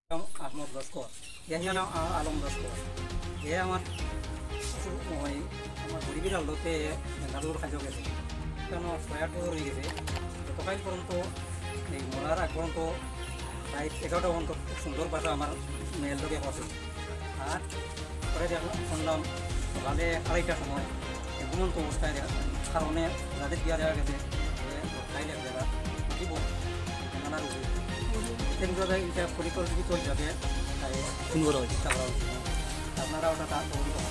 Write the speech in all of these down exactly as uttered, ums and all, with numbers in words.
আহমদ লস্কর ইয়াহিয়া নাম আলম লস্কর এ আমার ওই আমার গরিবের আলোতে বেঙ্গালুরু খাইতে গেছে কেন ছয় বছর হয়ে গেছে গতকাল পর্যন্ত এই মরার আগ পর্যন্ত প্রায় এগারোটা পর্যন্ত খুব সুন্দর ভাষা আমার মেয়ের লোকে করছে আর পরে দেখলাম শুনলাম সকালে আড়াইটার সময় ঘুমন্ত অবস্থায় কারণে যাদের বিয়া দেওয়া গেছে খাইলে জায়গা দিব নানা রুগী এইভাবে এটা পরিকল্পিতভাবে সুন্দর চিন্তা করা উচিত আপনারা ওটা তার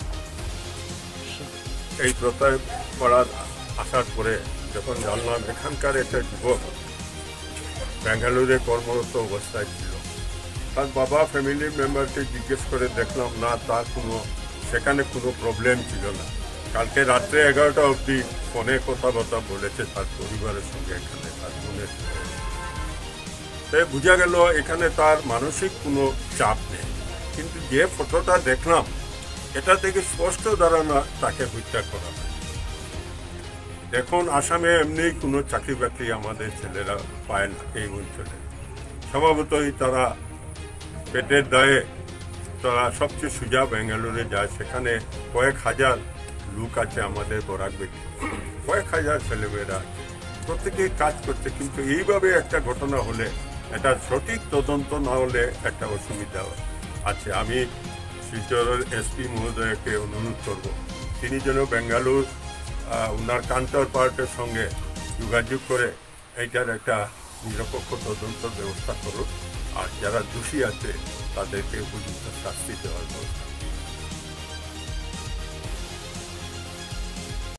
এই প্রত্যয় করার আসার পরে যখন জানলাম এখানকার একটা যুবক বেঙ্গালুরে কর্মরত অবস্থায় ছিল, তার বাবা ফ্যামিলি মেম্বারকে জিজ্ঞেস করে দেখলাম না তার কোনো সেখানে কোনো প্রবলেম ছিল না। কালকে রাত্রে এগারোটা অবধি ফোনে কথাবার্তা বলেছে তার পরিবারের সঙ্গে, এখানে তার বোনের সঙ্গে। তাই বোঝা গেল এখানে তার মানসিক কোনো চাপ নেই, কিন্তু যে ফটোটা দেখলাম এটা থেকে স্পষ্ট ধারণা তাকে হত্যা করা হয়। দেখুন, আসামে এমনি কোনো চাকরি বাকরি আমাদের ছেলেরা পায় না এই অঞ্চলে। স্বভাবতই তারা পেটের দায়ে তারা সবচেয়ে সোজা বেঙ্গালুরে যায়, সেখানে কয়েক হাজার লোক আছে আমাদের বরাক বেটি, কয়েক হাজার ছেলেমেয়েরা প্রত্যেকেই কাজ করছে। কিন্তু এইভাবে একটা ঘটনা হলে এটা সঠিক তদন্ত না হলে একটা অসুবিধা আছে। আমি শিলচরের এসপি মহোদয়কে অনুরোধ করব তিনি যেন বেঙ্গালুর ওনার কাউন্টার পার্টের সঙ্গে যোগাযোগ করে এইটার একটা নিরপেক্ষ তদন্ত ব্যবস্থা করুন, আর যারা দোষী আছে তাদেরকে উপযুক্ত শাস্তি দেওয়ার ব্যবস্থা।